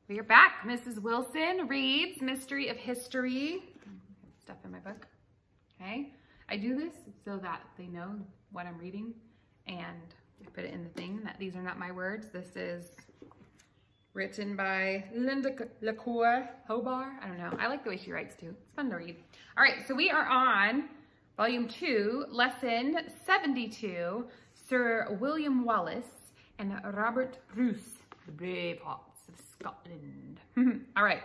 We are back. Mrs. Wilson reads Mystery of History. Stuff in my book. Okay. I do this so that they know what I'm reading, and I put it in the thing that these are not my words. This is written by Linda LaCour Hobar. I don't know. I like the way she writes too. It's fun to read. All right. So we are on Volume 2, Lesson 72, Sir William Wallace and Robert Bruce, the Bravehearts of Scotland. All right.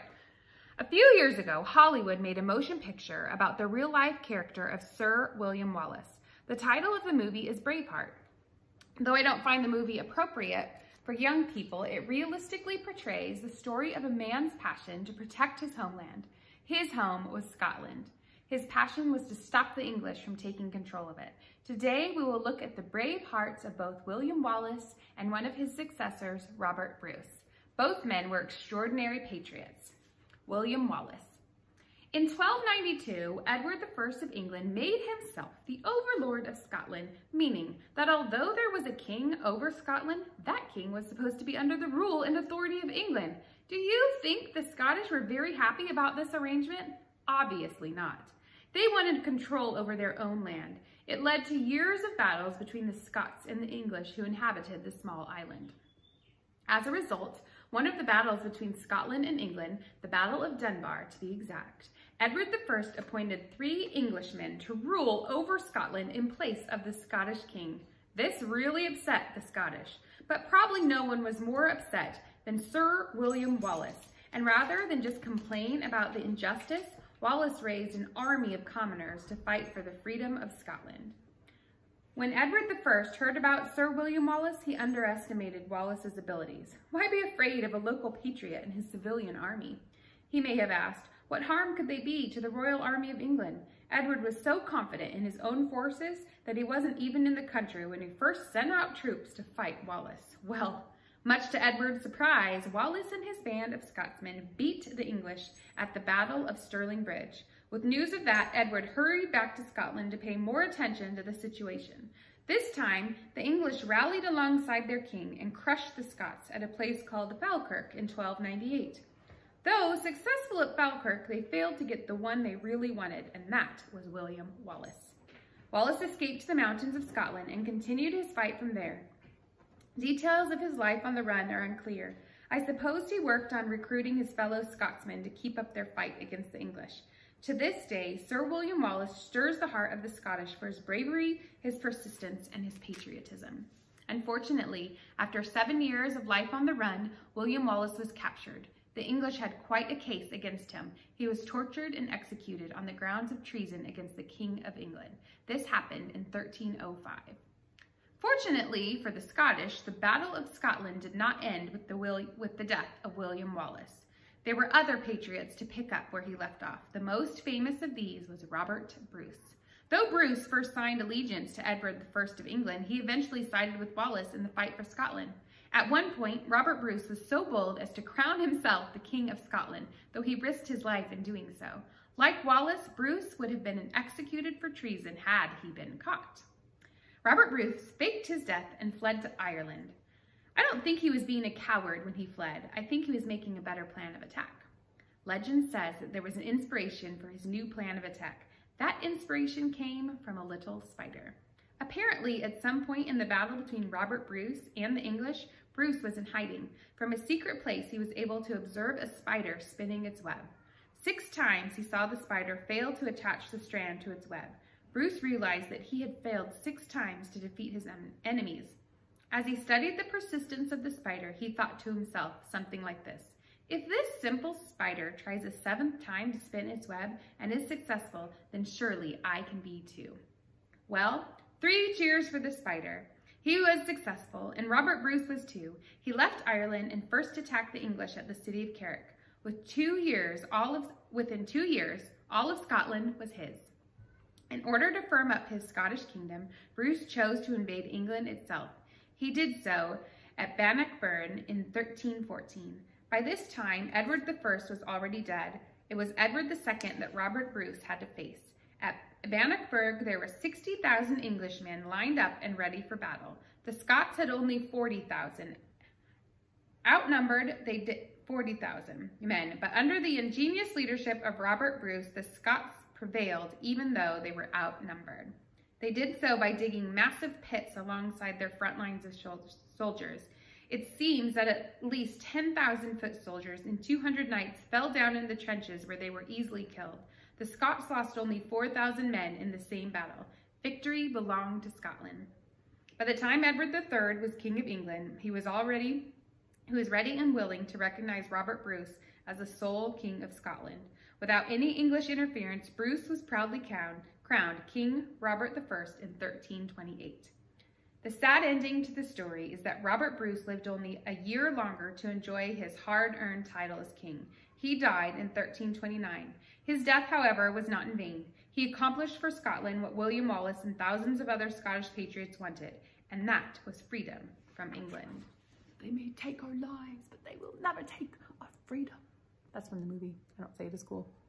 A few years ago, Hollywood made a motion picture about the real-life character of Sir William Wallace. The title of the movie is Braveheart. Though I don't find the movie appropriate for young people, it realistically portrays the story of a man's passion to protect his homeland. His home was Scotland. His passion was to stop the English from taking control of it. Today, we will look at the brave hearts of both William Wallace and one of his successors, Robert Bruce. Both men were extraordinary patriots. William Wallace. In 1292, Edward I of England made himself the overlord of Scotland, meaning that although there was a king over Scotland, that king was supposed to be under the rule and authority of England. Do you think the Scottish were very happy about this arrangement? Obviously not. They wanted control over their own land. It led to years of battles between the Scots and the English who inhabited the small island. As a result, one of the battles between Scotland and England, the Battle of Dunbar to be exact, Edward I appointed 3 Englishmen to rule over Scotland in place of the Scottish king. This really upset the Scottish, but probably no one was more upset than Sir William Wallace. And rather than just complain about the injustice, Wallace raised an army of commoners to fight for the freedom of Scotland. When Edward I heard about Sir William Wallace, he underestimated Wallace's abilities. Why be afraid of a local patriot and his civilian army? He may have asked, what harm could they be to the Royal Army of England? Edward was so confident in his own forces that he wasn't even in the country when he first sent out troops to fight Wallace. Well, much to Edward's surprise, Wallace and his band of Scotsmen beat the English at the Battle of Stirling Bridge. With news of that, Edward hurried back to Scotland to pay more attention to the situation. This time, the English rallied alongside their king and crushed the Scots at a place called Falkirk in 1298. Though successful at Falkirk, they failed to get the one they really wanted, and that was William Wallace. Wallace escaped to the mountains of Scotland and continued his fight from there. Details of his life on the run are unclear. I suppose he worked on recruiting his fellow Scotsmen to keep up their fight against the English. To this day, Sir William Wallace stirs the heart of the Scottish for his bravery, his persistence, and his patriotism. Unfortunately, after 7 years of life on the run, William Wallace was captured. The English had quite a case against him. He was tortured and executed on the grounds of treason against the King of England. This happened in 1305. Fortunately for the Scottish, the Battle of Scotland did not end with the death of William Wallace. There were other patriots to pick up where he left off. The most famous of these was Robert Bruce. Though Bruce first signed allegiance to Edward I of England, he eventually sided with Wallace in the fight for Scotland. At one point, Robert Bruce was so bold as to crown himself the King of Scotland, though he risked his life in doing so. Like Wallace, Bruce would have been executed for treason had he been caught. Robert Bruce faked his death and fled to Ireland. I don't think he was being a coward when he fled. I think he was making a better plan of attack. Legend says that there was an inspiration for his new plan of attack. That inspiration came from a little spider. Apparently, at some point in the battle between Robert Bruce and the English, Bruce was in hiding. From a secret place, he was able to observe a spider spinning its web. 6 times he saw the spider fail to attach the strand to its web. Bruce realized that he had failed 6 times to defeat his enemies. As he studied the persistence of the spider, he thought to himself something like this: if this simple spider tries a 7th time to spin its web and is successful, then surely I can be too. Well, 3 cheers for the spider. He was successful, and Robert Bruce was too. He left Ireland and first attacked the English at the city of Carrick. Within 2 years, all of Scotland was his. In order to firm up his Scottish kingdom, Bruce chose to invade England itself. He did so at Bannockburn in 1314. By this time, Edward I was already dead. It was Edward II that Robert Bruce had to face. At Bannockburn, there were 60,000 Englishmen lined up and ready for battle. The Scots had only 40,000. Outnumbered, they 40,000 men, but under the ingenious leadership of Robert Bruce, the Scots prevailed even though they were outnumbered. They did so by digging massive pits alongside their front lines of soldiers. It seems that at least 10,000 foot soldiers and 200 knights fell down in the trenches where they were easily killed. The Scots lost only 4,000 men in the same battle. Victory belonged to Scotland. By the time Edward III was King of England, he was ready and willing to recognize Robert Bruce as the sole King of Scotland. Without any English interference, Bruce was proudly crowned King Robert I in 1328. The sad ending to the story is that Robert Bruce lived only a year longer to enjoy his hard-earned title as king. He died in 1329. His death, however, was not in vain. He accomplished for Scotland what William Wallace and thousands of other Scottish patriots wanted, and that was freedom from England. They may take our lives, but they will never take our freedom. That's from the movie. I don't say it at school.